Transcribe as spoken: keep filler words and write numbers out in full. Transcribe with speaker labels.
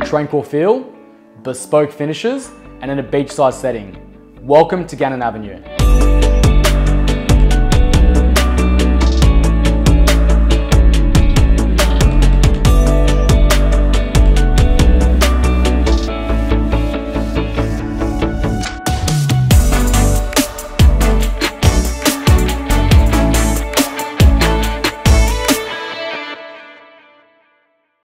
Speaker 1: tranquil feel, bespoke finishes, and in a beachside setting. Welcome to Gannon Avenue.